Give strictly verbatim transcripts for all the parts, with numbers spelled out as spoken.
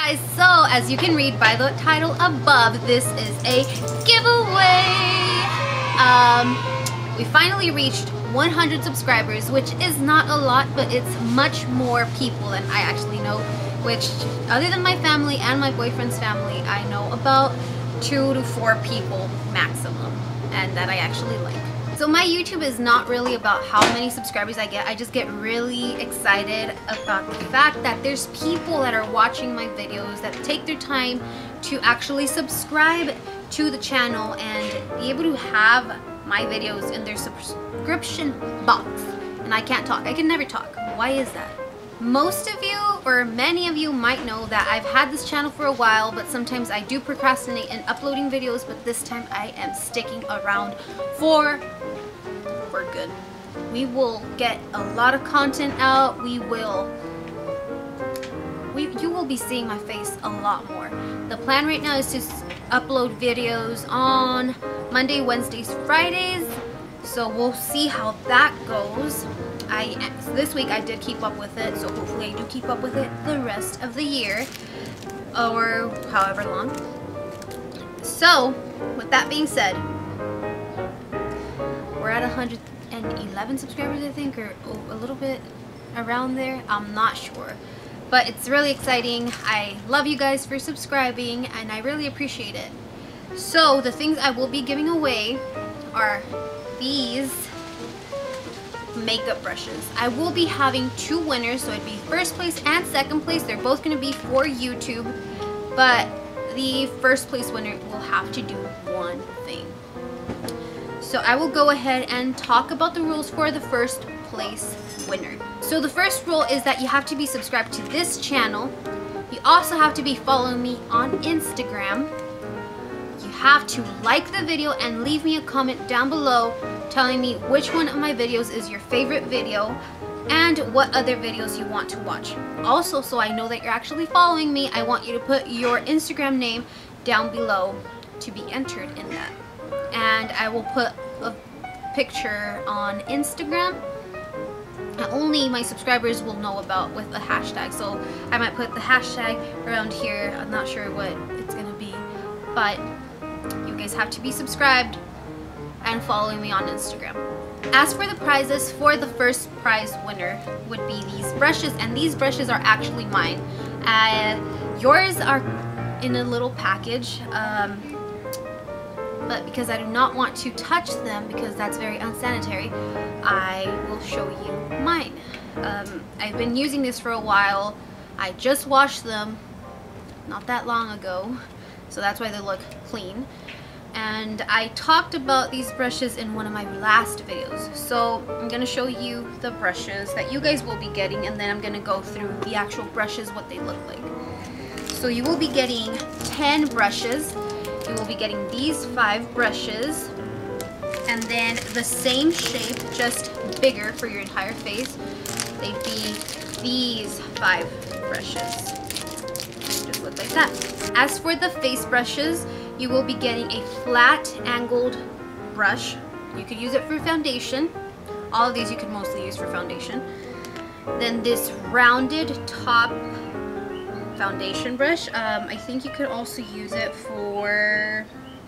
guys, so as you can read by the title above, this is a giveaway. Um, we finally reached one hundred subscribers, which is not a lot, but it's much more people than I actually know, which other than my family and my boyfriend's family, I know about two to four people maximum, and that I actually like. So my YouTube is not really about how many subscribers I get. I just get really excited about the fact that there's people that are watching my videos that take their time to actually subscribe to the channel and be able to have my videos in their subscription box. And I can't talk. I can never talk. Why is that? Most of you, or many of you, might know that I've had this channel for a while, but sometimes I do procrastinate in uploading videos, but this time I am sticking around for for good. We will get a lot of content out. We will we you will be seeing my face a lot more. The plan right now is to upload videos on Monday, Wednesdays, Fridays. So we'll see how that goes. I this week I did keep up with it, so hopefully I do keep up with it the rest of the year, or however long. So with that being said, we're at one hundred eleven subscribers, I think, or a little bit around there. I'm not sure, but it's really exciting. I love you guys for subscribing, and I really appreciate it. So the things I will be giving away are these makeup brushes. I will be having two winners, so it'd be first place and second place. They're both going to be for YouTube, but the first place winner will have to do one thing. So I will go ahead and talk about the rules for the first place winner. So the first rule is that you have to be subscribed to this channel. You also have to be following me on Instagram. You have to like the video and leave me a comment down below telling me which one of my videos is your favorite video and what other videos you want to watch. Also, so I know that you're actually following me, I want you to put your Instagram name down below to be entered in that. And I will put a picture on Instagram that only my subscribers will know about with a hashtag. So I might put the hashtag around here. I'm not sure what it's gonna be, but you guys have to be subscribed and following me on Instagram. As for the prizes, for the first prize winner would be these brushes, and these brushes are actually mine. Uh, yours are in a little package, um, but because I do not want to touch them because that's very unsanitary, I will show you mine. Um, I've been using this for a while. I just washed them not that long ago, so that's why they look clean. And I talked about these brushes in one of my last videos. So I'm gonna show you the brushes that you guys will be getting, and then I'm gonna go through the actual brushes, what they look like. So you will be getting ten brushes. You will be getting these five brushes, and then the same shape, just bigger for your entire face. They'd be these five brushes. Just look like that. As for the face brushes, you will be getting a flat angled brush. You could use it for foundation. All of these you could mostly use for foundation. Then this rounded top foundation brush. Um, I think you could also use it for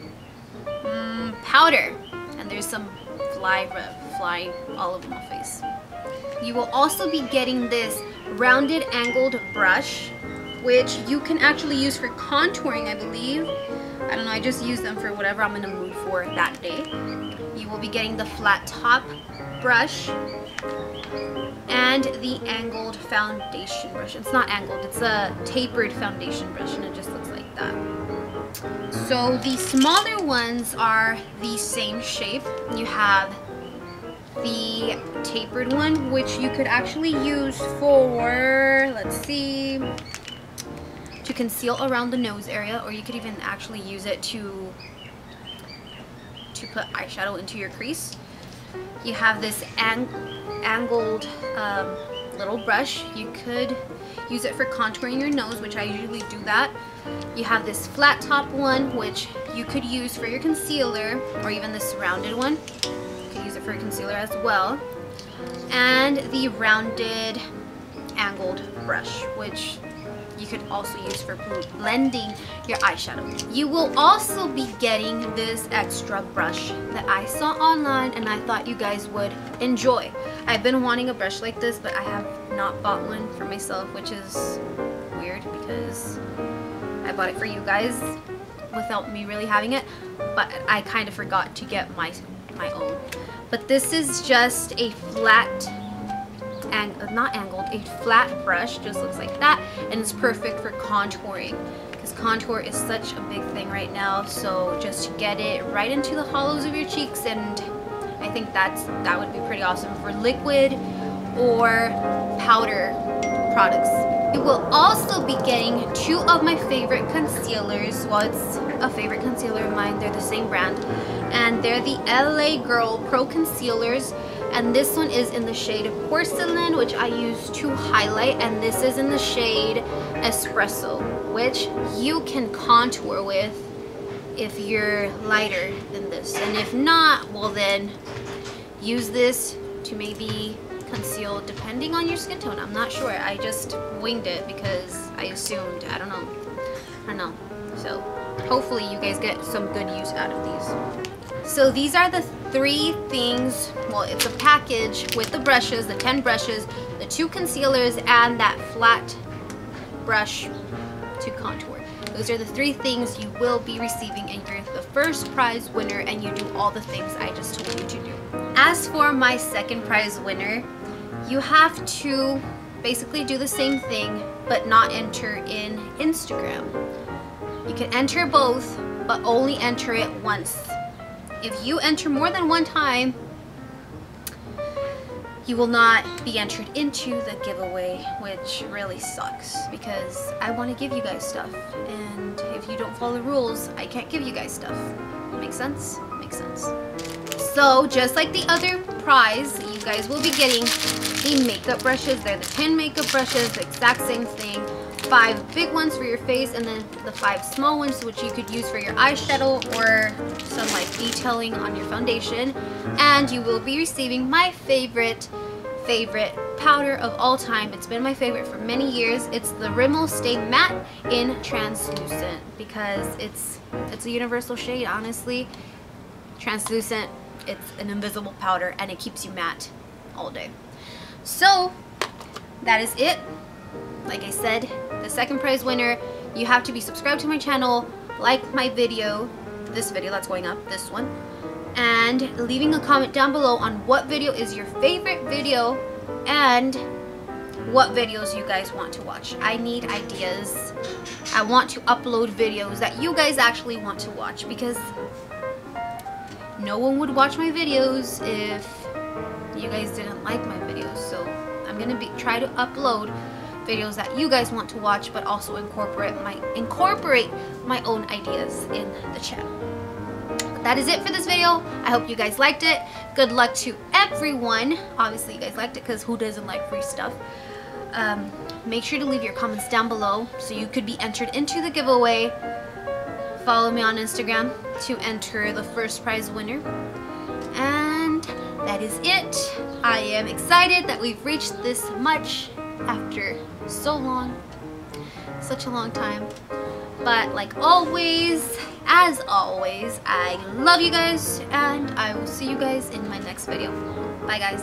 um, powder. And there's some fly, fly all over my face. You will also be getting this rounded angled brush, which you can actually use for contouring, I believe. I don't know, I just use them for whatever I'm in the mood for that day. You will be getting the flat top brush and the angled foundation brush. It's not angled, it's a tapered foundation brush, and it just looks like that. So the smaller ones are the same shape. You have the tapered one, which you could actually use for, let's see, to conceal around the nose area, or you could even actually use it to to put eyeshadow into your crease. You have this ang angled um, little brush. You could use it for contouring your nose, which I usually do that. You have this flat top one, which you could use for your concealer, or even this rounded one. You could use it for concealer as well. And the rounded angled brush, which you could also use for blending your eyeshadow. You will also be getting this extra brush that I saw online and I thought you guys would enjoy. I've been wanting a brush like this, but I have not bought one for myself, which is weird because I bought it for you guys without me really having it, but I kind of forgot to get my my own. But this is just a flat and not angled, a flat brush, just looks like that, and it's perfect for contouring because contour is such a big thing right now. So just to get it right into the hollows of your cheeks, and I think that's that would be pretty awesome for liquid or powder products. You will also be getting two of my favorite concealers. Well, it's a favorite concealer of mine. They're the same brand, and they're the L A Girl Pro Concealers. And this one is in the shade Porcelain, which I use to highlight, and this is in the shade Espresso, which you can contour with if you're lighter than this. And if not, well then use this to maybe conceal depending on your skin tone. I'm not sure. I just winged it because I assumed. I don't know. I don't know. So hopefully you guys get some good use out of these. So these are the three things. Well, it's a package with the brushes, the ten brushes, the two concealers, and that flat brush to contour. Those are the three things you will be receiving, and you're the first prize winner, and you do all the things I just told you to do. As for my second prize winner, you have to basically do the same thing, but not enter in Instagram. You can enter both, but only enter it once. If you enter more than one time, you will not be entered into the giveaway, which really sucks because I want to give you guys stuff, and if you don't follow the rules, I can't give you guys stuff. Make sense? Makes sense. So just like the other prize, you guys will be getting the makeup brushes. They're the ten makeup brushes, the exact same thing. Five big ones for your face, and then the five small ones which you could use for your eyeshadow or some like detailing on your foundation. And you will be receiving my favorite favorite powder of all time. It's been my favorite for many years. It's the Rimmel Stay Matte in Translucent because it's it's a universal shade. Honestly, translucent, it's an invisible powder, and it keeps you matte all day. So that is it. Like I said, the second prize winner, you have to be subscribed to my channel, like my video, this video that's going up, this one, and leaving a comment down below on what video is your favorite video and what videos you guys want to watch. I need ideas. I want to upload videos that you guys actually want to watch, because no one would watch my videos if you guys didn't like my videos. So I'm gonna be try to upload videos that you guys want to watch, but also incorporate my incorporate my own ideas in the channel. But that is it for this video. I hope you guys liked it. Good luck to everyone. Obviously you guys liked it, because who doesn't like free stuff? Um, make sure to leave your comments down below so you could be entered into the giveaway. Follow me on Instagram to enter the first prize winner. And that is it. I am excited that we've reached this much after so long, such a long time. But like always, as always, I love you guys, and I will see you guys in my next video. Bye guys.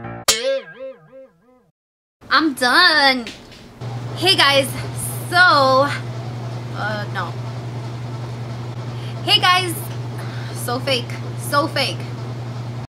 I'm done. Hey guys, so uh no. Hey guys, so fake, so fake.